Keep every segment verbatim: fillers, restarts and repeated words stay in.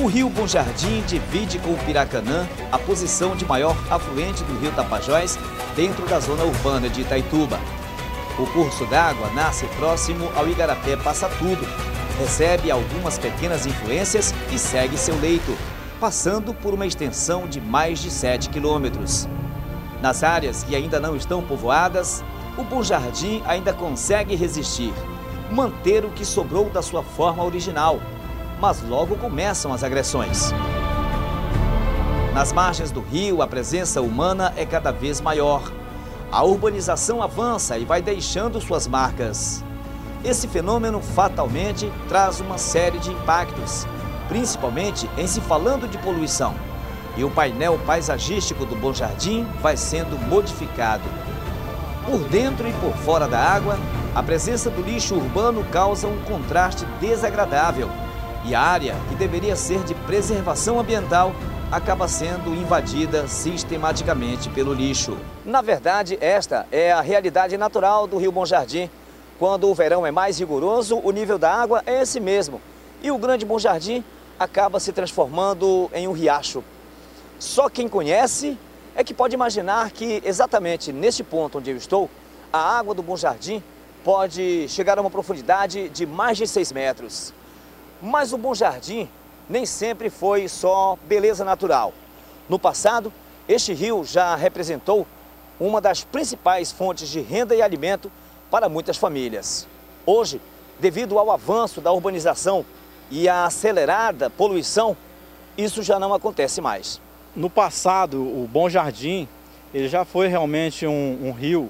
O rio Bom Jardim divide com o Piracanã a posição de maior afluente do rio Tapajós dentro da zona urbana de Itaituba. O curso d'água nasce próximo ao Igarapé Passa Tudo, recebe algumas pequenas influências e segue seu leito, passando por uma extensão de mais de sete quilômetros. Nas áreas que ainda não estão povoadas, o Bom Jardim ainda consegue resistir, manter o que sobrou da sua forma original, mas logo começam as agressões. Nas margens do rio, a presença humana é cada vez maior. A urbanização avança e vai deixando suas marcas. Esse fenômeno fatalmente traz uma série de impactos, principalmente em se falando de poluição. E o painel paisagístico do Bom Jardim vai sendo modificado. Por dentro e por fora da água, a presença do lixo urbano causa um contraste desagradável. E a área, que deveria ser de preservação ambiental, acaba sendo invadida sistematicamente pelo lixo. Na verdade, esta é a realidade natural do rio Bom Jardim. Quando o verão é mais rigoroso, o nível da água é esse mesmo. E o grande Bom Jardim acaba se transformando em um riacho. Só quem conhece é que pode imaginar que exatamente neste ponto onde eu estou, a água do Bom Jardim pode chegar a uma profundidade de mais de seis metros. Mas o Bom Jardim nem sempre foi só beleza natural. No passado, este rio já representou uma das principais fontes de renda e alimento para muitas famílias. Hoje, devido ao avanço da urbanização e à acelerada poluição, isso já não acontece mais. No passado, o Bom Jardim ele já foi realmente um, um rio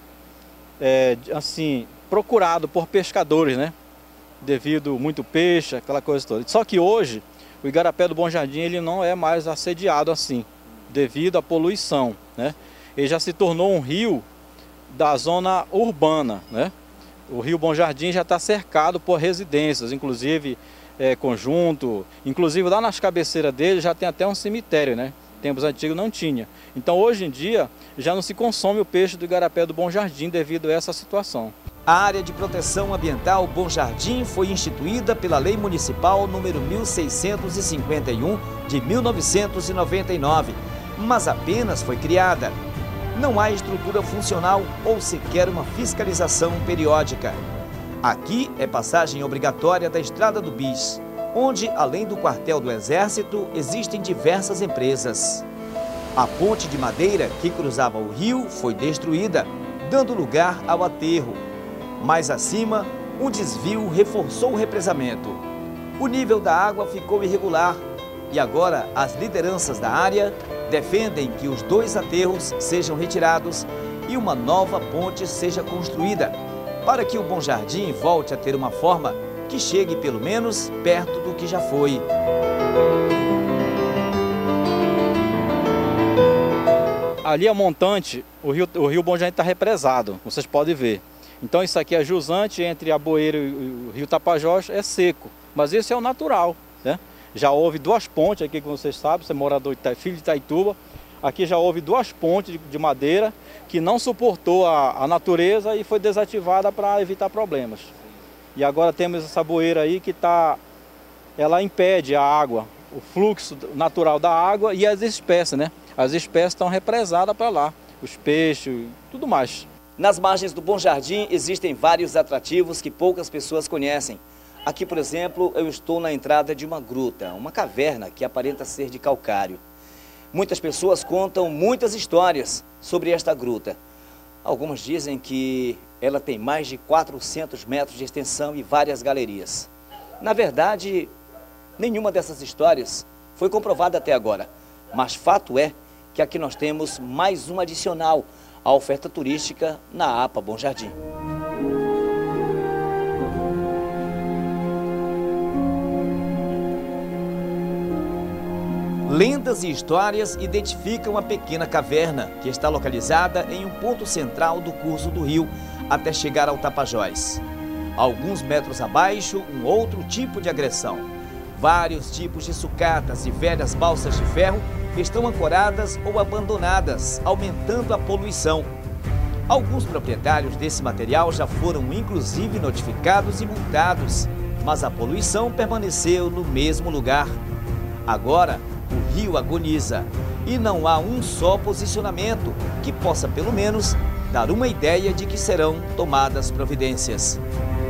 é, assim, procurado por pescadores, né? Devido muito peixe, aquela coisa toda. Só que hoje, o Igarapé do Bom Jardim ele não é mais assediado assim, devido à poluição, né? Ele já se tornou um rio da zona urbana, né? O rio Bom Jardim já está cercado por residências, inclusive é, conjunto, inclusive lá nas cabeceiras dele já tem até um cemitério, né? Tempos antigos não tinha. Então hoje em dia já não se consome o peixe do Igarapé do Bom Jardim devido a essa situação. A área de proteção ambiental Bom Jardim foi instituída pela Lei Municipal número mil seiscentos e cinquenta e um de mil novecentos e noventa e nove, mas apenas foi criada. Não há estrutura funcional ou sequer uma fiscalização periódica. Aqui é passagem obrigatória da Estrada do Bis, onde, além do quartel do Exército, existem diversas empresas. A ponte de madeira que cruzava o rio foi destruída, dando lugar ao aterro. Mais acima, um desvio reforçou o represamento. O nível da água ficou irregular e agora as lideranças da área defendem que os dois aterros sejam retirados e uma nova ponte seja construída, para que o Bom Jardim volte a ter uma forma que chegue pelo menos perto do que já foi. Ali a montante, o rio, o rio Bom Jardim está represado, vocês podem ver. Então isso aqui é jusante entre a Boeira e o rio Tapajós, é seco, mas esse é o natural, né? Já houve duas pontes aqui que vocês sabem, você é morador, filho de Itaituba, aqui já houve duas pontes de, de madeira que não suportou a, a natureza e foi desativada para evitar problemas. E agora temos essa boeira aí que tá, ela impede a água, o fluxo natural da água e as espécies, né? As espécies estão represadas para lá, os peixes e tudo mais. Nas margens do Bom Jardim existem vários atrativos que poucas pessoas conhecem. Aqui, por exemplo, eu estou na entrada de uma gruta, uma caverna que aparenta ser de calcário. Muitas pessoas contam muitas histórias sobre esta gruta. Algumas dizem que ela tem mais de quatrocentos metros de extensão e várias galerias. Na verdade, nenhuma dessas histórias foi comprovada até agora. Mas fato é que aqui nós temos mais uma adicional à oferta turística na APA Bom Jardim. Lendas e histórias identificam a pequena caverna, que está localizada em um ponto central do curso do rio, até chegar ao Tapajós. Alguns metros abaixo, um outro tipo de agressão. Vários tipos de sucatas e velhas balsas de ferro estão ancoradas ou abandonadas, aumentando a poluição. Alguns proprietários desse material já foram inclusive notificados e multados, mas a poluição permaneceu no mesmo lugar. Agora, o rio agoniza e não há um só posicionamento que possa, pelo menos, dar uma ideia de que serão tomadas providências.